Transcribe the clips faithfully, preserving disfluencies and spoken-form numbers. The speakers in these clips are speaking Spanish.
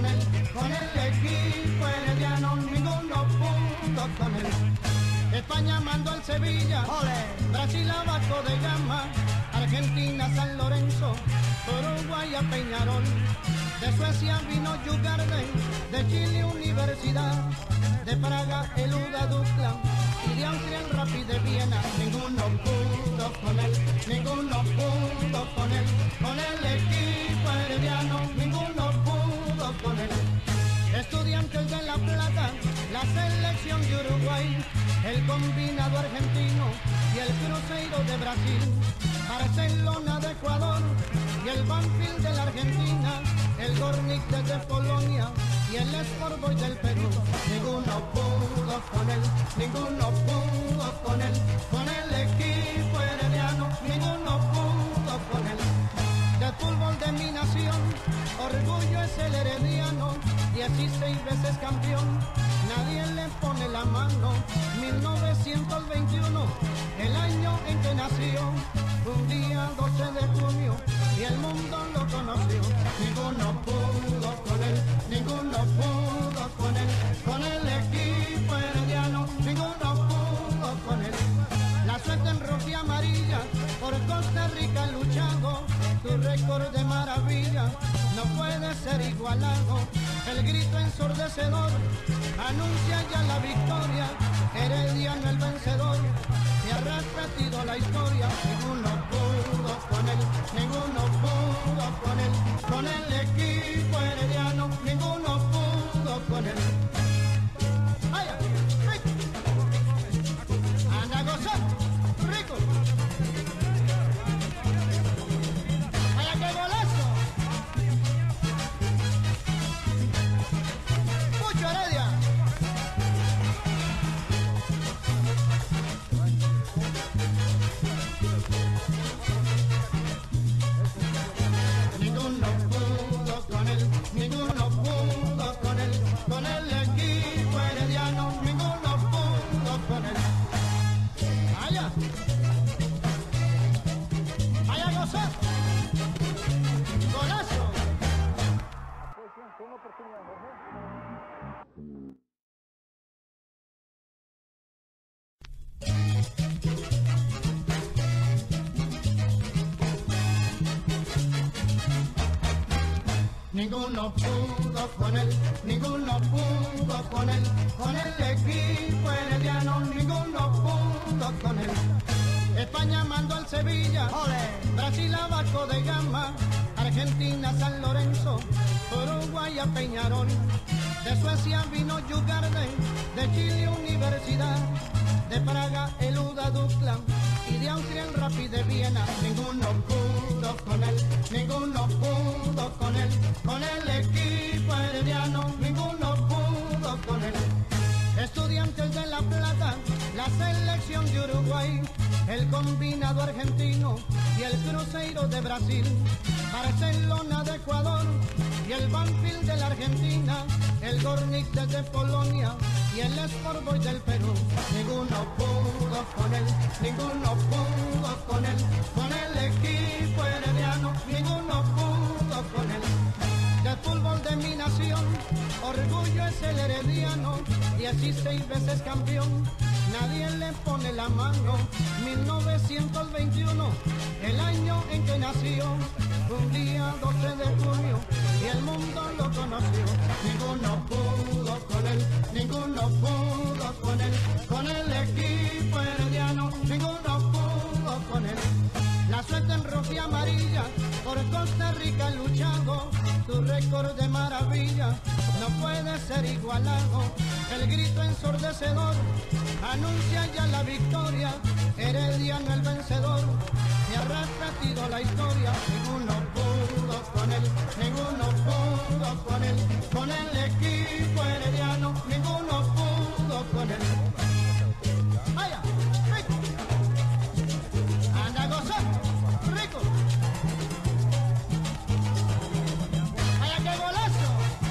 con él, con el equipo herediano, ninguno pudo con él. España mandó al Sevilla, ¡ole! Brasil a Vasco de Gama, Argentina a San Lorenzo, Uruguay a Peñarol, de Suecia vino Djurgården, de Chile Universidad, de Praga el U D A Dukla y de Austria el Rapid de Viena. Ninguno pudo con él, ninguno pudo con él, con el equipo herediano, ninguno pudo con él. Estudiantes de La Plata, la selección de Uruguay, el combinado argentino y el Cruzeiro de Brasil, Barcelona de Ecuador y el Banfield de la Argentina, el Gornik de Polonia y el Sport Boys del Perú. Ninguno pudo con él, ninguno pudo con él, con el equipo herediano, ninguno pudo con él. Del fútbol de mi nación, orgullo es el herediano, dieciséis veces campeón, nadie le pone la mano. Mil novecientos veintiuno, el año en que nació, un día doce de junio, y el mundo lo conoció. Ninguno pudo con él, ninguno pudo con él, con el equipo herediano, ninguno pudo con él. La suerte en roja y amarilla, por Costa Rica luchado, tu récord de maravilla no puede ser igualado. El grito ensordecedor anuncia ya la victoria, herediano el vencedor, se ha repetido la historia. Ninguno pudo con él, ninguno pudo con él, con el equipo herediano, ninguno pudo con él. ¡Ay, ay! ¡Anda a gozar! ¡Rico! ¡Vaya qué golazo! ¡Mucho Heredia! Ninguno pudo con él, ninguno pudo con él, con el equipo herediano, ninguno pudo con él. ¡Vaya! ¡Vaya a gozar! ¡Golazo! Ninguno pudo con él, ninguno pudo con él, con el equipo herediano, ninguno pudo con él. España mandó al Sevilla, ¡ole! Brasil a Vasco de Gama, Argentina a San Lorenzo, Uruguay a Peñarol, de Suecia vino Djurgården, de Chile Universidad, de Praga el U D A Dukla y de Austria el Rapid de Viena. Ninguno pudo con él, ninguno pudo con él, con el equipo herediano, ninguno pudo con él. Estudiantes de La Plata, la selección de Uruguay, el combinado argentino y el Cruzeiro de Brasil, Barcelona de Ecuador y el Banfield de la Argentina, el Gornik de Polonia y el Sport Boys del Perú. Ninguno pudo con él, ninguno pudo con él, con el equipo herediano, ninguno pudo con él. Del fútbol de mi nación, orgullo es el herediano, dieciséis veces campeón, nadie le pone la mano. Mil novecientos veintiuno, el año en que nació, un día doce de junio, y el mundo lo conoció. Ninguno pudo con él, ninguno pudo con él, con el equipo herediano, ninguno pudo con él. La suerte en roja y amarilla, por Costa Rica luchado, tu récord de maravilla no puede ser igualado. El grito ensordecedor anuncia ya la victoria, herediano el vencedor, se ha repetido la historia. Ninguno pudo con él, ninguno pudo con él, con el equipo herediano, ninguno pudo con él. ¡Vaya! ¡Rico! ¡Anda a gozar! ¡Rico! ¡Vaya qué golazo!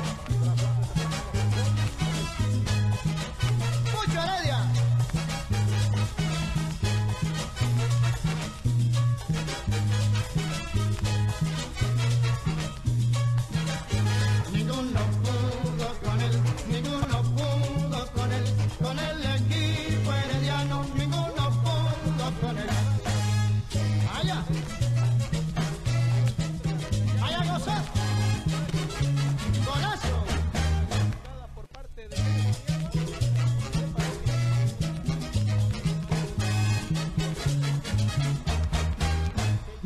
¡Mucho Heredia! Ninguno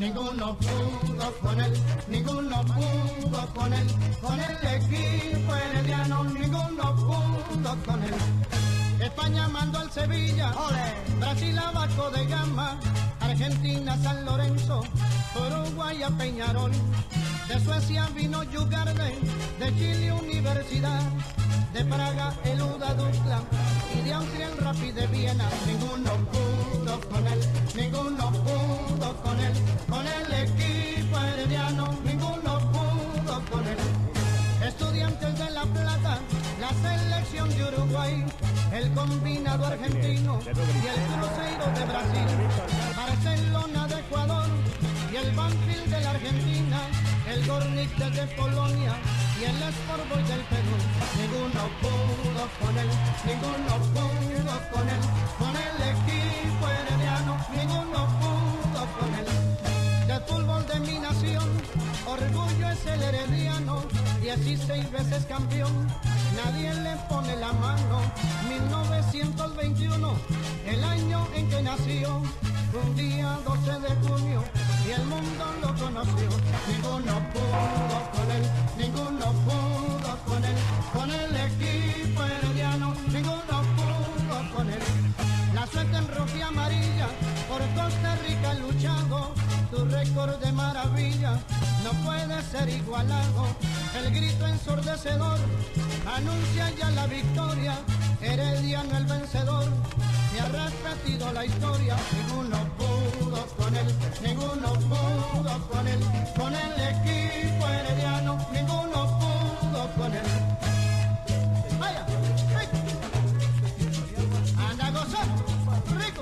ninguno pudo con él, ninguno pudo con él, con el equipo herediano, ninguno pudo con él. España mandó al Sevilla, ¡ole! Brasil a Vasco de Gama, Argentina San Lorenzo, Uruguay a Peñarol, de Suecia vino Jugarden, de Chile Universidad, de Praga el U D A Dukla y de Austria el Rapid de Viena. Ninguno pudo con él, ninguno pudo con él, con el equipo herediano, ninguno pudo con él. Estudiantes de La Plata, la selección de Uruguay, el combinado argentino y el Cruzeiro de Brasil, Barcelona de Ecuador y el Banfield de la Argentina, el Gornik de Polonia y el Sport Boys del Perú. Ninguno pudo con él, ninguno pudo con él, con el equipo herediano, ninguno pudo con él. Del fútbol de mi nación, orgullo es el herediano, dieciséis veces campeón, nadie le pone la mano. Mil novecientos veintiuno, el año en que nació, un día doce de junio, y el mundo lo conoció. Ninguno pudo con él, ninguno pudo con él, con el equipo herediano, ninguno pudo con él. La suerte en roja y amarilla, por Costa Rica ha luchado, tu récord de maravilla no puede ser igualado. El grito ensordecedor anuncia ya la victoria, Herediano el vencedor, se ha repetido la historia. Ninguno pudo con él, ninguno pudo con él, con el equipo herediano, ninguno pudo con él. Vaya, hey. Anda a gozar, rico.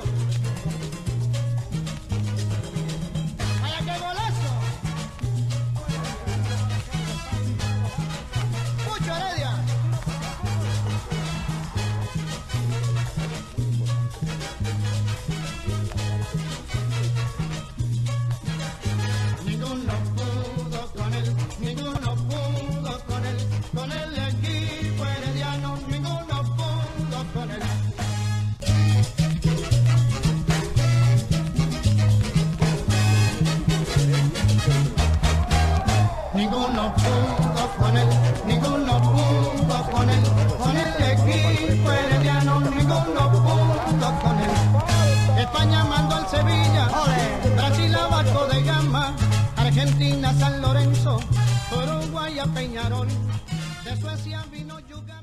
Vaya que golazo. Mucho Heredia. Ninguno pudo con él, ninguno pudo con él, con el equipo herediano, ninguno pudo con él. Ninguno pudo con él, ninguno pudo con él, con el equipo herediano, ninguno pudo con él. España mandó al Sevilla, ¡ole! Brasil a Vasco de Gama, Argentina San Lorenzo, Uruguay a Peñarol, de Suecia vino Jugarden.